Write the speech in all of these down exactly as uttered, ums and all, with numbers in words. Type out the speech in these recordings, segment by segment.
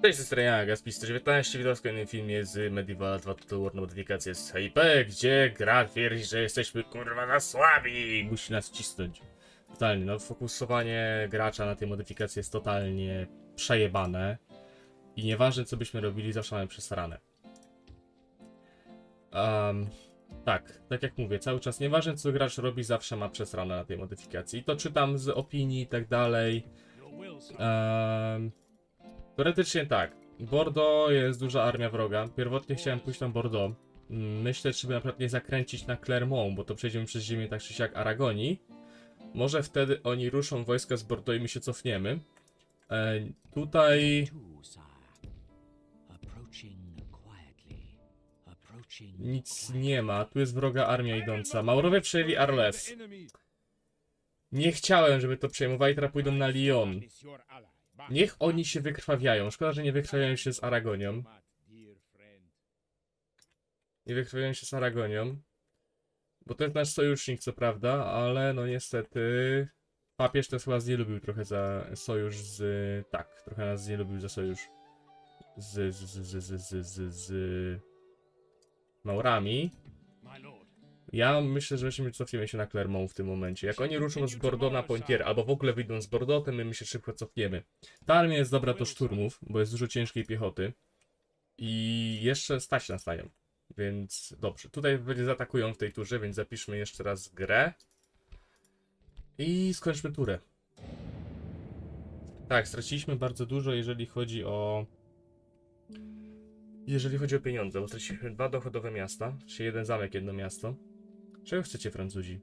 Cześć, z strony ja, Gaspi sto dziewiętnaście, witam w kolejnym filmie z Medieval dwa Total War na modyfikację z H P, gdzie gra twierdzi, że jesteśmy kurwa za słabi i musi nas cisnąć. Totalnie, no fokusowanie gracza na tej modyfikacji jest totalnie przejebane i nieważne co byśmy robili, zawsze mamy przesrane. Um, tak, tak jak mówię, cały czas nieważne co gracz robi, zawsze ma przesrane na tej modyfikacji. I to czytam z opinii i tak dalej. Um, Teoretycznie tak. Bordeaux jest duża armia wroga. Pierwotnie chciałem pójść na Bordeaux. Myślę, czy by na przykład nie zakręcić na Clermont, bo to przejdziemy przez ziemię tak czy siak Aragonii. Może wtedy oni ruszą wojska z Bordeaux i my się cofniemy. E, tutaj... Nic nie ma. Tu jest wroga armia idąca. Maurowie przejęli Arles. Nie chciałem, żeby to przejmowali, teraz pójdą na Lyon. Niech oni się wykrwawiają. Szkoda, że nie wykrwawiają się z Aragonią. Nie wykrwawiają się z Aragonią. Bo to jest nasz sojusznik, co prawda, ale no niestety... Papież też chyba nie lubił trochę za sojusz z... Tak, trochę nas nie lubił za sojusz z... z... z... z... z... z... z... Maurami. Ja myślę, że my cofniemy się na Clermont w tym momencie. Jak oni ruszą z Bordeaux na Poitiers, albo w ogóle wyjdą z Bordeaux, to my się szybko cofniemy. Ta armia jest dobra do szturmów, bo jest dużo ciężkiej piechoty. I jeszcze stać nas na nią. Więc dobrze. Tutaj będzie zaatakują w tej turze, więc zapiszmy jeszcze raz grę. I skończmy turę. Tak, straciliśmy bardzo dużo, jeżeli chodzi o... Jeżeli chodzi o pieniądze, bo straciliśmy dwa dochodowe miasta, czyli jeden zamek, jedno miasto. Czego chcecie, Francuzi?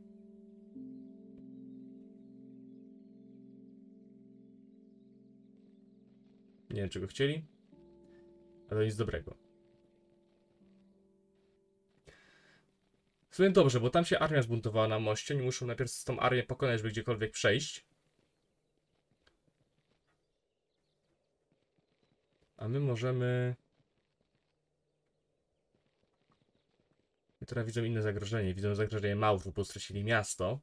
Nie wiem, czego chcieli, ale nic dobrego. W sumie dobrze, bo tam się armia zbuntowała na moście. Oni muszą najpierw tą armię pokonać, żeby gdziekolwiek przejść. A my możemy... I teraz widzą inne zagrożenie. Widzą zagrożenie Maurów, bo stracili miasto.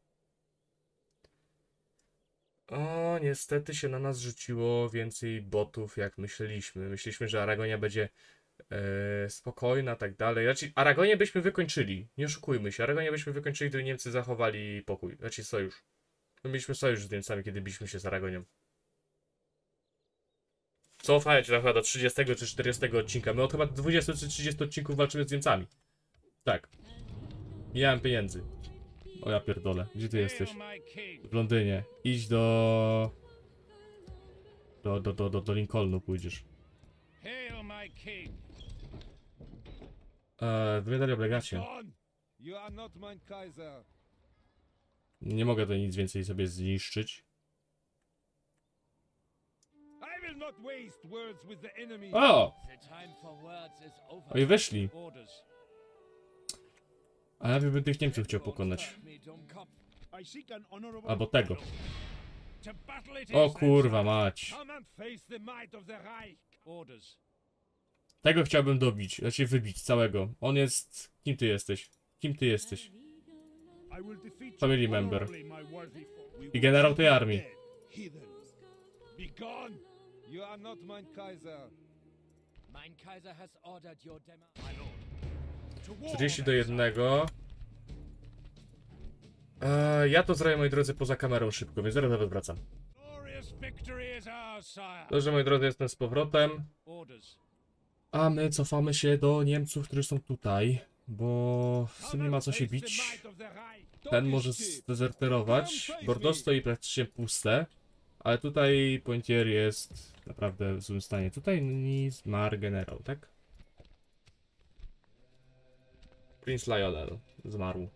O, niestety się na nas rzuciło więcej botów, jak myśleliśmy. Myśleliśmy, że Aragonia będzie e, spokojna, tak dalej. Znaczy, Aragonię byśmy wykończyli. Nie oszukujmy się. Aragonię byśmy wykończyli, gdyby Niemcy zachowali pokój. Znaczy, sojusz. My mieliśmy sojusz z Niemcami, kiedy biliśmy się z Aragonią. Cofać chyba do trzydziestego czy czterdziestego odcinka. My od chyba dwudziestu czy trzydziestu odcinków walczymy z Niemcami. Tak. Nie mam pieniędzy. O ja pierdolę. Gdzie ty jesteś? W Londynie. Idź do... Do, do, do, do, do Lincolnu pójdziesz. Eee, wydali obligacje. Nie mogę tutaj nic więcej sobie zniszczyć. O! Oj, weszli. A ja bym tych Niemców chciał pokonać. Albo tego. O kurwa mać. Tego chciałbym dobić, znaczy wybić całego. On jest... Kim ty jesteś? Kim ty jesteś? Family member. I generał tej armii. czterdzieści do jednego. Eee, ja to zrobię, moi drodzy, poza kamerą szybko, więc zaraz nawet wracam. Dobrze, moi drodzy, jestem z powrotem. A my cofamy się do Niemców, którzy są tutaj, bo z tym nie ma co się bić. Ten może zdezerterować. Bordeaux stoi praktycznie puste, ale tutaj Poitiers jest naprawdę w złym stanie. Tutaj zmarł generał, tak? Prince Lionel zmarł.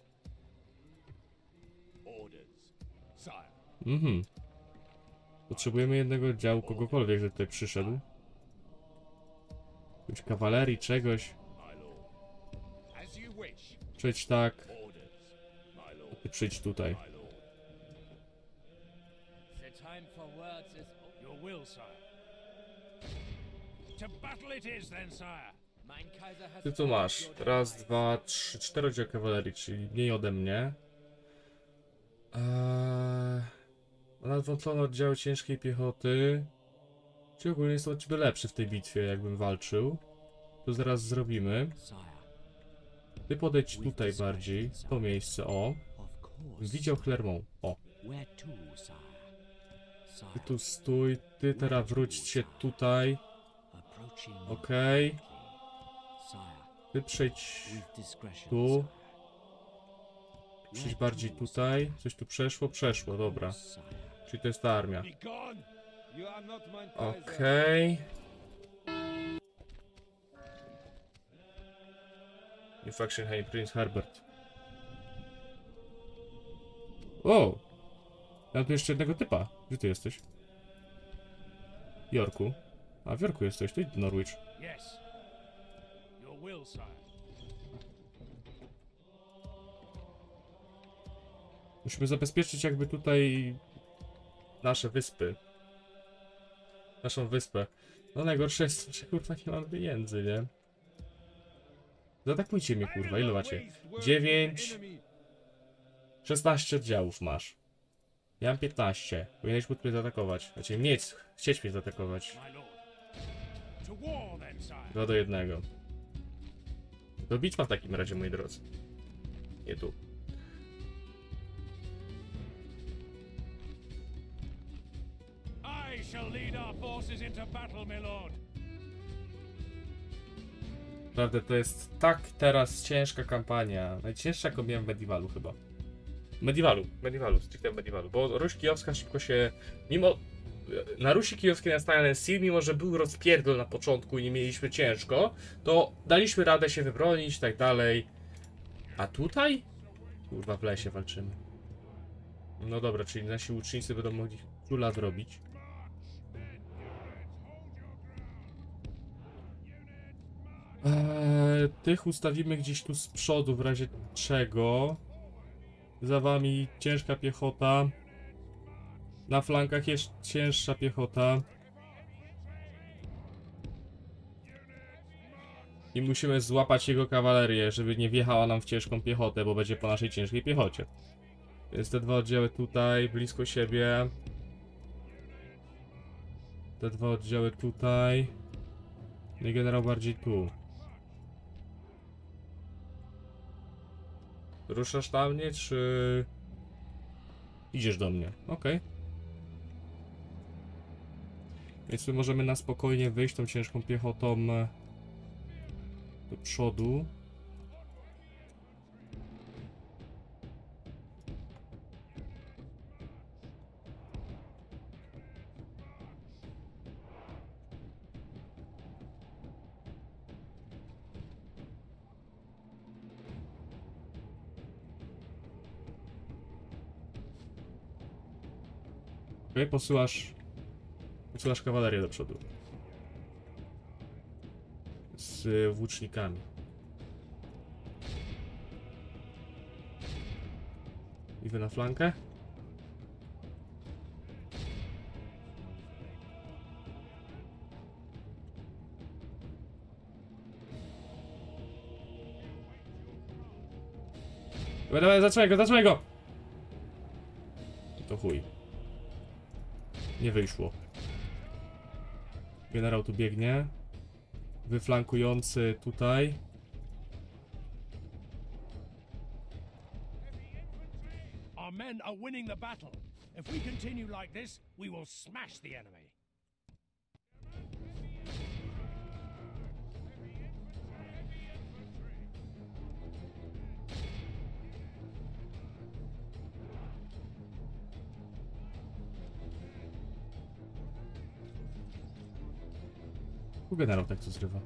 Mhm. Potrzebujemy jednego działu kogokolwiek, że tutaj przyszedł. Jakąś kawalerii, czegoś. Przejdź tak. A ty przyjdź tutaj. Ty tu masz. Raz, dwa, trzy, cztery oddziały kawalerii, czyli mniej ode mnie. Eee, nadwątlone oddziały ciężkiej piechoty. Czy ogólnie jestem od ciebie lepszy w tej bitwie, jakbym walczył. To zaraz zrobimy. Ty podejdź tutaj bardziej, w to miejsce, o. Widział Clermont, o. Ty tu stój, ty teraz wróć się tutaj. Okej. Okay. Ty przejdź tu. Przejdź bardziej tutaj. Coś tu przeszło? Przeszło, dobra. Czyli to jest ta armia. Okej. Okay. New faction, hey, Prince Herbert. O! Ja mam tu jeszcze jednego typa. Gdzie ty jesteś? W Yorku. A w Yorku jesteś, to idź do Norwich. Musimy zabezpieczyć jakby tutaj nasze wyspy. Naszą wyspę. No najgorsze jest to, że kurwa nie mam pieniędzy, nie? Zaatakujcie mnie, kurwa, ile macie? dziewięć... szesnaście oddziałów masz. Ja mam piętnaście. Powinieneś móc mnie zaatakować. Znaczy mieć, chcieć mnie zaatakować. dwa do jednego. To bitwa w takim razie, moi drodzy. Nie tu. Naprawdę to jest tak teraz ciężka kampania. Najcięższa jaką miałem w Medievalu chyba. Medievalu, Medievalu, stricte Medievalu, bo Ruś Kijowska szybko się, mimo, na Rusi Kijowskiej na Silent Seal, mimo że był rozpierdol na początku i nie mieliśmy ciężko, to daliśmy radę się wybronić i tak dalej. A tutaj? Kurwa, w lesie walczymy. No dobra, czyli nasi łucznicy będą mogli króla zrobić. Eee, tych ustawimy gdzieś tu z przodu, w razie czego. Za wami ciężka piechota. Na flankach jest cięższa piechota. I musimy złapać jego kawalerię, żeby nie wjechała nam w ciężką piechotę, bo będzie po naszej ciężkiej piechocie. Więc te dwa oddziały tutaj, blisko siebie. Te dwa oddziały tutaj. No i generał bardziej tu. Ruszasz na mnie, czy... idziesz do mnie? Okej. Okay. Więc my możemy na spokojnie wyjść tą ciężką piechotą do przodu. Okej, okay, posyłasz... Posyłasz kawalerię do przodu. Z włócznikami. I wy na flankę? Dawaj, dawaj, zatrzymaj go, zatrzymaj go! To chuj. Nie wyszło. Generał tu biegnie. Wyflankujący tutaj. Our men are winning the battle. If we continue like this, we will smash the enemy. Generał tak co zrywa.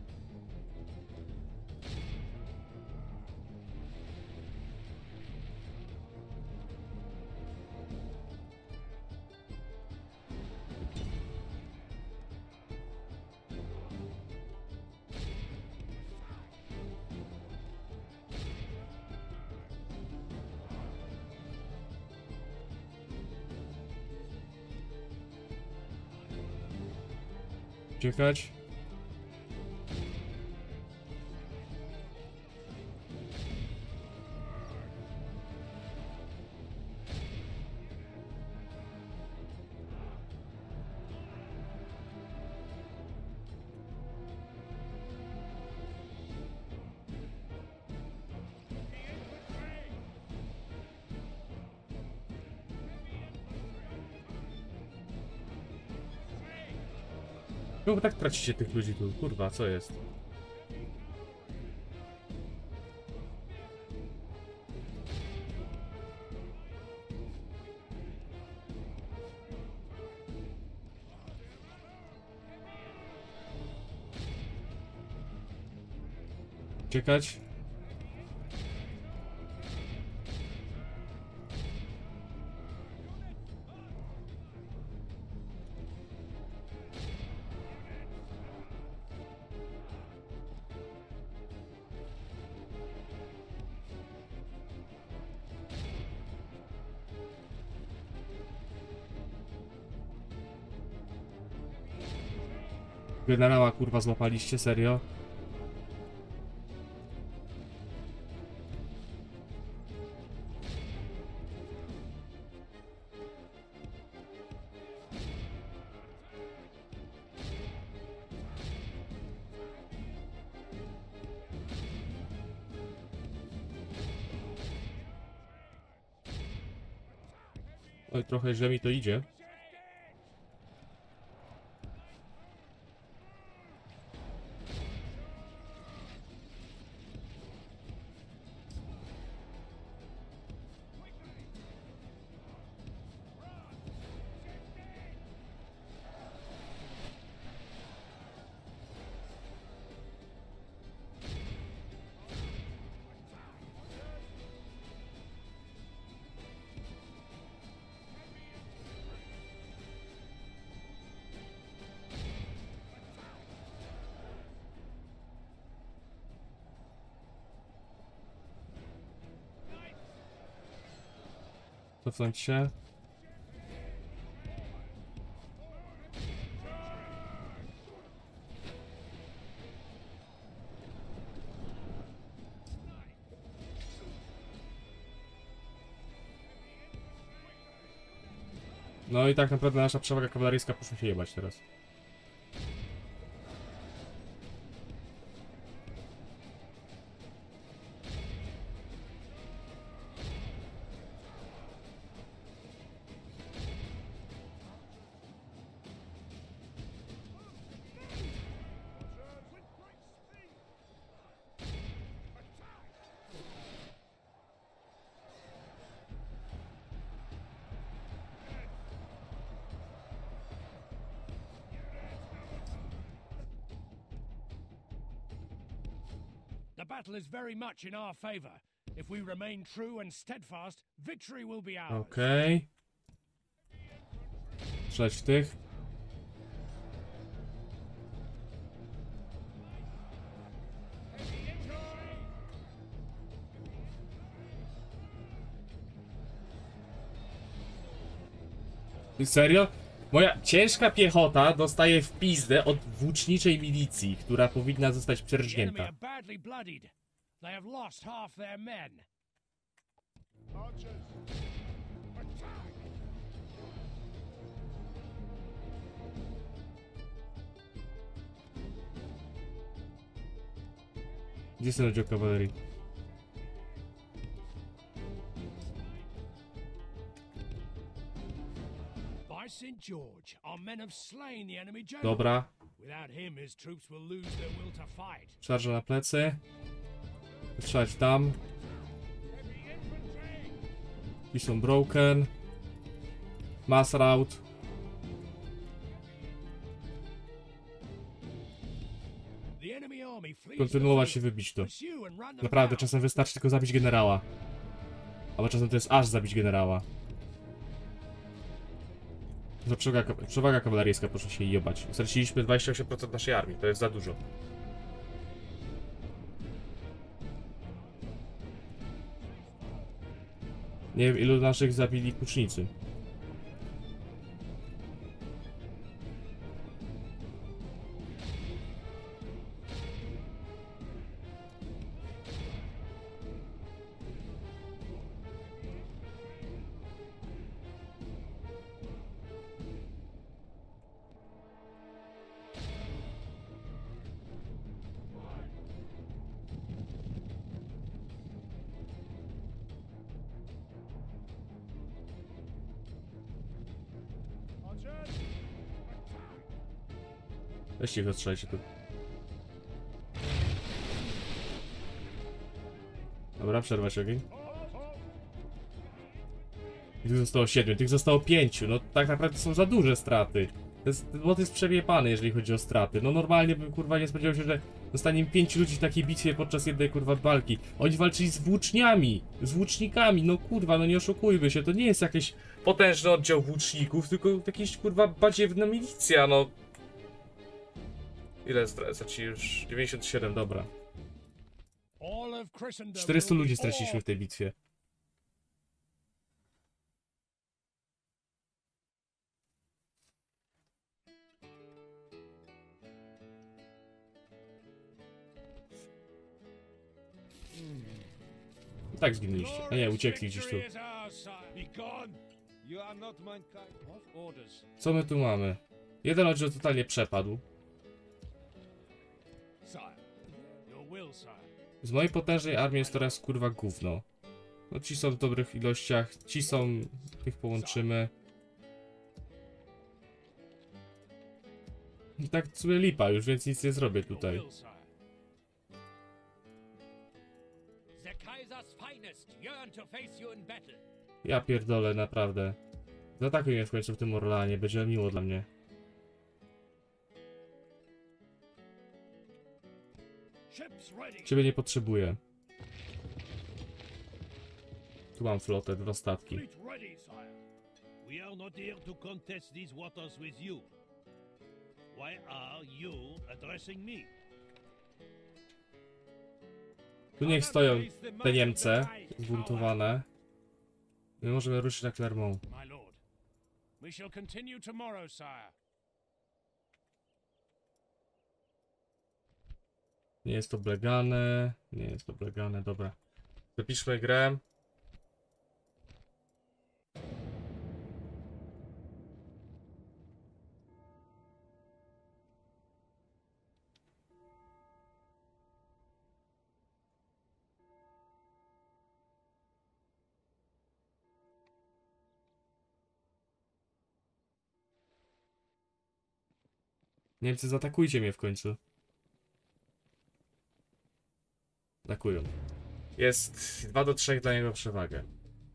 Uciekać. Czemu tak tracicie tych ludzi tu? Kurwa, co jest? Uciekać? Generała kurwa złapaliście, serio? Oj, trochę źle mi to idzie. Cofnąć się. No i tak naprawdę nasza przewaga kawaleryjska poszła się jebać teraz. The battle is very much in our favor. If we remain true and steadfast, victory will be ours. Okej. Strzelać w tych. Ty serio? Moja ciężka piechota dostaje w pizdę od włóczniczej milicji, która powinna zostać The enemy przerżnięta. are badly bloodied. They have lost half their men. Gdzie jest ten oddział kawalerii? By Saint George, our men have slain the enemy general. Dobra. Without him, his troops will lose their will to fight. Szarża na plecy. Strzelać tam. I są broken. Mass rout. The enemy army flees Kontynuować the się, field. wybić to. Pursue and run them Naprawdę, down. czasem wystarczy tylko zabić generała. Albo czasem to jest aż zabić generała. Za przewaga, przewaga kawaleryjska, proszę się jebać. Straciliśmy dwadzieścia osiem procent naszej armii, to jest za dużo. Nie wiem, ilu naszych zabili kucznicy. Weźcie ich ostrzelajcie tu. Dobra, przerwać ogień. I tych zostało siedmiu, tych zostało pięciu. No tak naprawdę są za duże straty. To jest, ten bot jest przewiepany, jeżeli chodzi o straty. No normalnie bym kurwa nie spodziewał się, że zostanie pięciu ludzi w takiej bitwie podczas jednej kurwa walki. Oni walczyli z włóczniami, z łucznikami, no kurwa, no nie oszukujmy się, to nie jest jakiś potężny oddział włóczników, tylko jakiś kurwa badziewna milicja, no. Ile straci już? dziewięćdziesiąt siedem, dobra. All of Christendom czterystu will be ludzi straciliśmy all- w tej bitwie. I tak zginęliście. A nie, uciekli gdzieś tu. Victory is ours, sire. Be gone. You are not mankind. What orders? Co my tu mamy? Jeden oddział totalnie przepadł. Sire. Your will, sire. Z mojej potężnej armii jest teraz kurwa gówno. No ci są w dobrych ilościach, ci są... tych połączymy. I tak sobie lipa już, więc nic nie zrobię Your tutaj. will, sire. The Kaiser's finest yearn to face you in battle. Ja pierdolę, naprawdę. Zaatakuj mnie w końcu w tym Orlanie, będzie miło dla mnie. Ships ready. Ciebie nie potrzebuję. Tu mam flotę, dwa statki. Fleet ready, sire. We are not here to contest these waters with you. Why are you addressing me? Tu niech stoją te Niemce zbuntowane. My możemy ruszyć na Clermont. My lord. We shall continue tomorrow, sire. Nie jest to blegane. Nie jest to blegane, dobra. Zapiszmy grę. Niemcy, zaatakujcie mnie w końcu. Atakują. Jest dwa do trzech dla niego przewagę.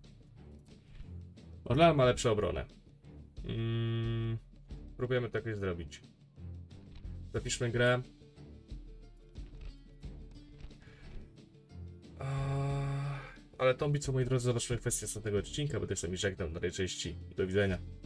Orlean ma lepszą obronę. Mm, próbujemy to jakoś zrobić. Zapiszmy grę. Ale tą bitwą, moi drodzy, zobaczymy kwestię następnego odcinka. Będę sobie żegnał na tej części. Do widzenia.